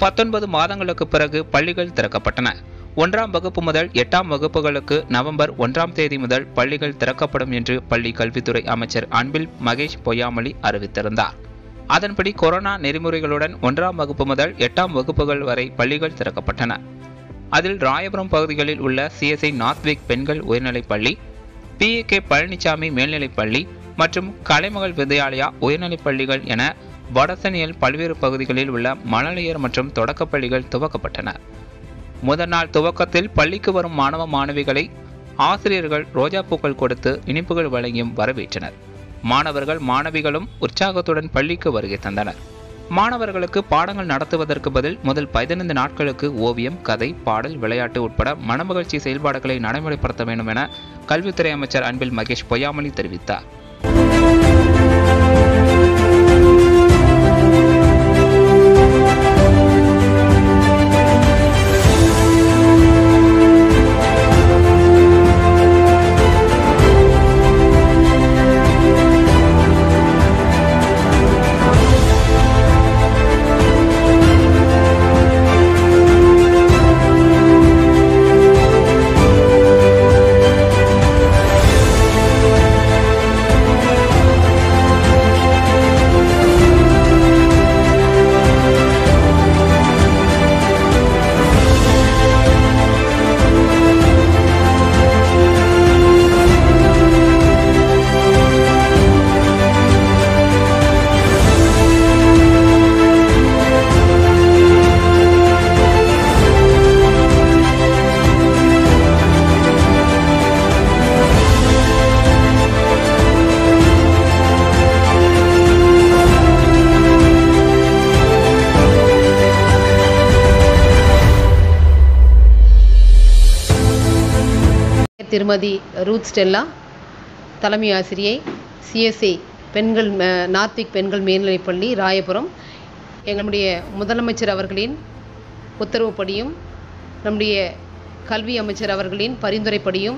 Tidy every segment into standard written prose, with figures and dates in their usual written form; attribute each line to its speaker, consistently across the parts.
Speaker 1: 19 மாதங்களுக்கு பிறகு பள்ளிகள் திறக்கப்பட்டன. 1ஆம் வகுப்பு முதல் 8ஆம் வகுப்புகளுக்கு நவம்பர் 1ஆம் தேதி முதல் பள்ளிகள் திறக்கப்படும் என்று பள்ளி கல்வித்துறை அமைச்சர் அன்பில் மகேஷ் பொய்யாமொழி அறிவித்திருந்தார். அதன்படி கொரோனா நெறிமுறைகளுடன் 1ஆம் வகுப்பு முதல் 8ஆம் வகுப்புகள் வரை பள்ளிகள் திறக்கப்பட்டன. அதில் ராயபுரம் பகுதிகளில் உள்ள CSI நார்த்விக் பெண்கள் உயர்நிலைப்பள்ளி, PAK பழனிசாமி மேல்நிலைப்பள்ளி மற்றும் கலைமகள் வித்யாலயா உயர்நிலைப்பள்ளிகள் என வடசென்னையில் பல்வேறு பகுதிகளில் உள்ள மழலையர் மற்றும் தொடக்கப்பள்ளிகள் துவக்கப்பட்டன. முதல் நாள் துவக்கத்தில் பள்ளிக்கு வரும் மாணவ மாணவிகளை ஆசிரியர்கள் ரோஜாப்பூக்கள் கொடுத்து இனிப்புகள் வழங்கியும் வரவேற்றனர். மாணவர்கள் மாணவிகளும் உற்சாகத்துடன் பள்ளிக்கு வருகை தந்தனர். மாணவர்களுக்கு பாடங்கள் நடத்துவதற்கு பதில் முதல் 15 நாட்களுக்கு ஓவியம், கதை, பாடல், விளையாட்டு உட்பட மனமகிழ்ச்சி செயல்பாடுகளை நடைமுறைப்படுத்த வேண்டும் என கல்வித்துறை அமைச்சர் அன்பில் மகேஷ் பொய்யாமொழி தெரிவித்தார்.
Speaker 2: திருமதி ரூத் ஸ்டெல்லா, தலைமை ஆசிரியை, CSI பெண்கள் நார்த்விக் பெண்கள் மேல்நிலைப்பள்ளி ராயபுரம். எங்களுடைய முதலமைச்சர் அவர்களின் உத்தரவுப்படியும் நம்முடைய கல்வி அமைச்சர் அவர்களின் பரிந்துரைப்படியும்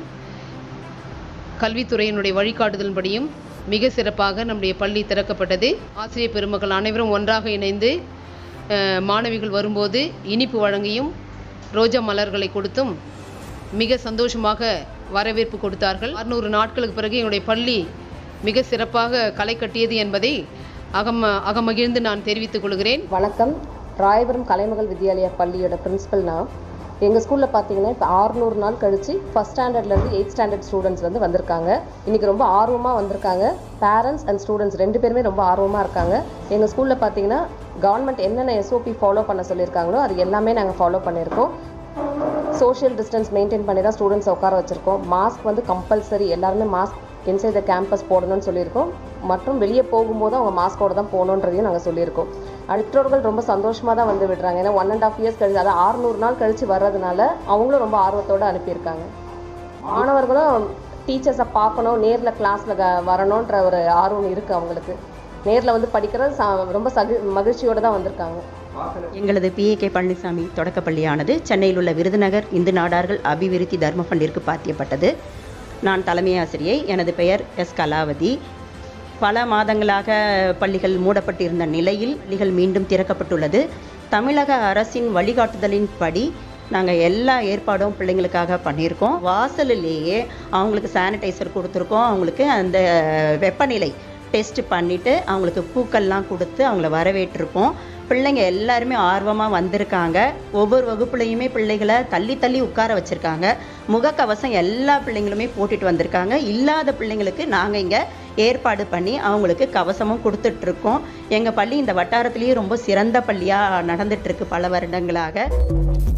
Speaker 2: கல்வித்துறையினுடைய வழிகாட்டுதலின்படியும் மிக சிறப்பாக நம்முடைய பள்ளி திறக்கப்பட்டது. ஆசிரியர் பெருமக்கள் அனைவரும் ஒன்றாக இணைந்து மாணவிகள் வரும்போது இனிப்பு வழங்கியும் ரோஜா மலர்களை கொடுத்தும் மிக சந்தோஷமாக வரவேற்பு கொடுத்தார்கள். 600 நாட்களுக்கு பிறகு எங்களுடைய பள்ளி மிக சிறப்பாக களை கட்டியது என்பதை அகமகிழ்ந்து நான் தெரிவித்துக் கொள்கிறேன்.
Speaker 3: வணக்கம். ராயபுரம் கலைமகள் வித்யாலயா பள்ளியோட பிரின்சிபல் நான். எங்கள் ஸ்கூலில் பார்த்தீங்கன்னா இப்போ 600 நாள் கழித்து ஃபஸ்ட் ஸ்டாண்டர்ட்லேருந்து 8th ஸ்டாண்டர்ட் ஸ்டூடெண்ட்ஸ் வந்திருக்காங்க. இன்றைக்கி ரொம்ப ஆர்வமாக வந்திருக்காங்க. பேரண்ட்ஸ் அண்ட் ஸ்டூடெண்ட்ஸ் 2 பேருமே ரொம்ப ஆர்வமாக இருக்காங்க. எங்கள் ஸ்கூலில் பார்த்தீங்கன்னா கவர்மெண்ட் என்னென்ன SOP ஃபாலோ பண்ண சொல்லியிருக்காங்களோ அது எல்லாமே நாங்கள் ஃபாலோ பண்ணியிருக்கோம். சோஷியல் டிஸ்டன்ஸ் மெயின்டைன் பண்ணி தான் ஸ்டூடெண்ட்ஸ் உட்கார வச்சுருக்கோம். மாஸ்க் கம்பல்சரி, எல்லாருமே மாஸ்க் இன்சைட் த கேம்பஸ் போடணும்னு சொல்லியிருக்கோம். மற்றும் வெளியே போகும்போது அவங்க மாஸ்கோடு தான் போகணுன்றதையும் நாங்கள் சொல்லியிருக்கோம். பெற்றோர்கள் ரொம்ப சந்தோஷமாக தான் வந்து விடுறாங்க. ஏன்னா 1.5 years கழிச்சு, அதாவது 600 நாள் கழித்து வர்றதுனால அவங்களும் ரொம்ப ஆர்வத்தோடு அனுப்பியிருக்காங்க. மாணவர்களும் டீச்சர்ஸை பார்க்கணும், நேரில் கிளாஸில் வரணுன்ற ஒரு ஆர்வம் இருக்குது அவங்களுக்கு. நேரில் படிக்கிறது ரொம்ப மகிழ்ச்சியோடு தான் வந்திருக்காங்க.
Speaker 4: எங்களது PAK பழனிசாமி தொடக்கப்பள்ளியானது சென்னையில் உள்ள விருதுநகர் இந்து நாடார்கள் அபிவிருத்தி தர்ம ஃபண்டிற்கு பாத்தியப்பட்டது. நான் தலைமை ஆசிரியை. எனது பெயர் S. கலாவதி. பல மாதங்களாக பள்ளிகள் மூடப்பட்டிருந்த நிலையில் பள்ளிகள் மீண்டும் திறக்கப்பட்டுள்ளது. தமிழக அரசின் வழிகாட்டுதலின்படி நாங்கள் எல்லா ஏற்பாடும் பிள்ளைங்களுக்காக பண்ணியிருக்கோம். வாசலிலேயே அவங்களுக்கு சானிடைசர் கொடுத்துருக்கோம். அவங்களுக்கு அந்த வெப்பநிலை டெஸ்ட் பண்ணிவிட்டு அவங்களுக்கு பூக்கள்லாம் கொடுத்து அவங்கள வரவேற்றிருக்கோம். பிள்ளைங்க எல்லாருமே ஆர்வமாக வந்திருக்காங்க. ஒவ்வொரு வகுப்புலையுமே பிள்ளைகளை தள்ளி தள்ளி உட்கார வச்சுருக்காங்க. முகக்கவசம் எல்லா பிள்ளைங்களுமே போட்டுட்டு வந்திருக்காங்க. இல்லாத பிள்ளைங்களுக்கு நாங்கள் இங்கே ஏற்பாடு பண்ணி அவங்களுக்கு கவசமும் கொடுத்துட்ருக்கோம். எங்கள் பள்ளி இந்த வட்டாரத்திலேயே ரொம்ப சிறந்த பள்ளியாக நடந்துகிட்ருக்கு பல வருடங்களாக.